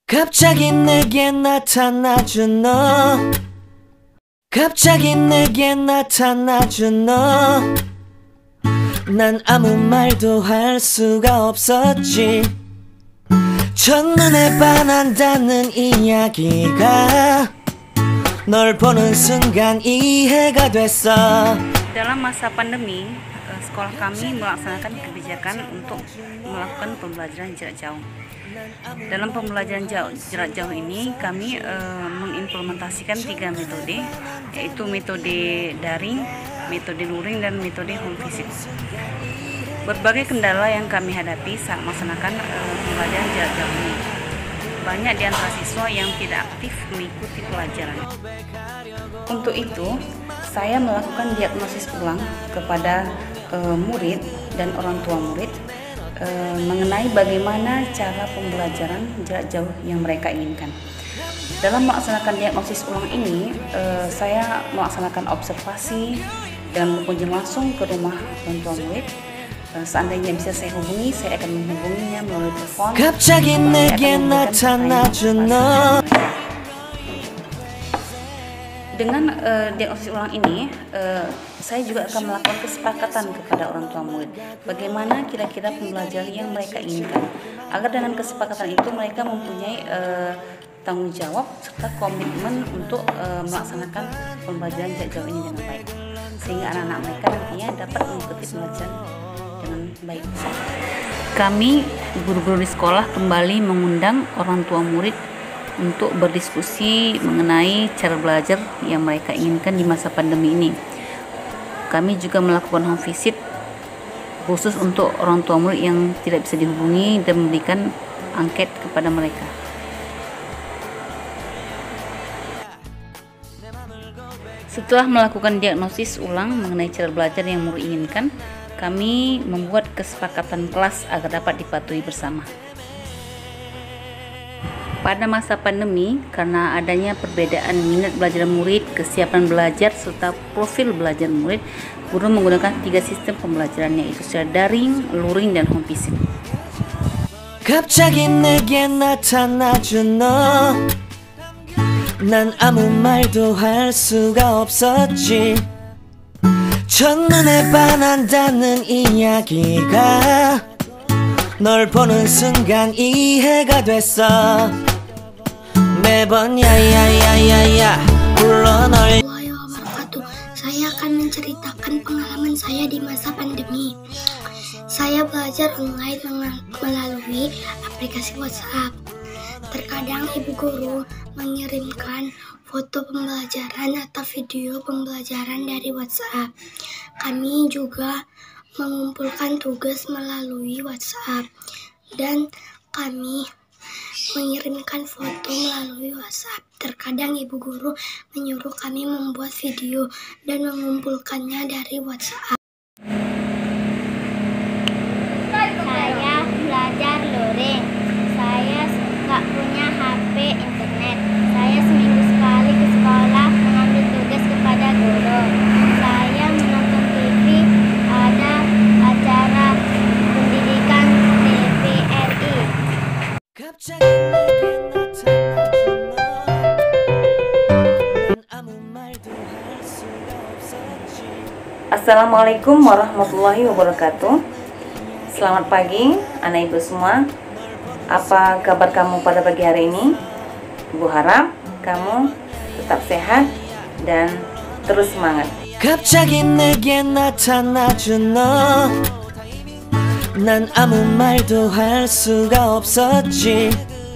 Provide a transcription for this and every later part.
갑자기 내게 나타나준 너 갑자기 내게 나타나준 너 난 아무 말도 할 수가 없었지 첫눈에 반한다는 이야기가 널 보는 순간 이해가 됐어. Dalam masa pandemi, sekolah kami melaksanakan kebijakan untuk melakukan pembelajaran jarak jauh. Dalam pembelajaran jarak jauh ini, kami mengimplementasikan 3 metode, yaitu metode daring, metode luring, dan metode home visit. Berbagai kendala yang kami hadapi saat melaksanakan pembelajaran jarak jauh ini. Banyak di antara siswa yang tidak aktif mengikuti pelajaran. Untuk itu, saya melakukan diagnosis ulang kepada murid dan orang tua murid mengenai bagaimana cara pembelajaran jarak jauh yang mereka inginkan. Dalam melaksanakan diagnosis ulang ini, saya melaksanakan observasi dan berkunjung langsung ke rumah orang tua murid. Seandainya bisa saya hubungi, saya akan menghubunginya melalui telepon. Dengan diagnosis ulang ini, saya juga akan melakukan kesepakatan kepada orang tua murid bagaimana kira-kira pembelajaran yang mereka inginkan, agar dengan kesepakatan itu mereka mempunyai tanggung jawab serta komitmen untuk melaksanakan pembelajaran jarak jauh ini dengan baik, sehingga anak-anak mereka nantinya dapat mengikuti pembelajaran dengan baik. Kami guru-guru di sekolah kembali mengundang orang tua murid untuk berdiskusi mengenai cara belajar yang mereka inginkan di masa pandemi ini. Kami juga melakukan home visit khusus untuk orang tua murid yang tidak bisa dihubungi dan memberikan angket kepada mereka. Setelah melakukan diagnosis ulang mengenai cara belajar yang murid inginkan, kami membuat kesepakatan kelas agar dapat dipatuhi bersama. Pada masa pandemi, karena adanya perbedaan minat belajar murid, kesiapan belajar, serta profil belajar murid, guru menggunakan 3 sistem pembelajaran, yaitu secara daring, luring, dan home visit. 갑자기 내게 나타나준 너 난 아무 말도 할 수가 없었지 첫눈에 반한다는 이야기가 널 보는 순간 이해가 됐어 매번 야야야야야 불러 널. Saya akan menceritakan pengalaman saya di masa pandemi. Saya belajar online melalui aplikasi WhatsApp. Terkadang ibu guru mengirimkan foto pembelajaran atau video pembelajaran dari WhatsApp. Kami juga mengumpulkan tugas melalui WhatsApp dan kami mengirimkan foto melalui WhatsApp. Terkadang ibu guru menyuruh kami membuat video dan mengumpulkannya dari WhatsApp. Saya belajar luring. Saya suka punya HP internet. Saya seminggu sekali ke sekolah mengambil tugas kepada guru. Saya menonton TV, ada acara pendidikan TVRI. Assalamualaikum warahmatullahi wabarakatuh. Selamat pagi anak ibu semua. Apa kabar kamu pada pagi hari ini? Ibu harap kamu tetap sehat dan terus semangat. 갑자기 내게 나타나준 너 난 아무 말도 할 수가 없었지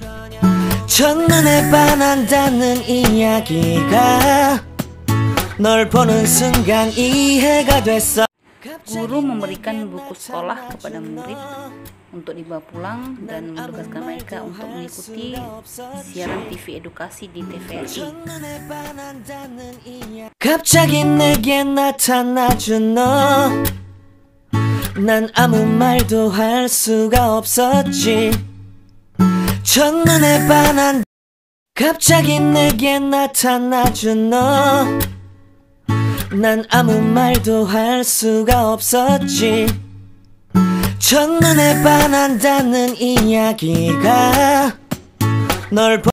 첫눈에 반한다는 이야기가 널 보는 순간 이해가 됐어. Guru memberikan buku sekolah kepada murid untuk dibawa pulang dan menugaskan mereka untuk mengikuti siaran TV edukasi di TVRI. 갑자기 내게 나타나준 너 난 아무 말도 할 수가 없었지 첫눈에 반한 갑자기 내게 나타나준 너 난 아무 말도 할 수가 없었지 첫눈에 반한다는 이야기가 널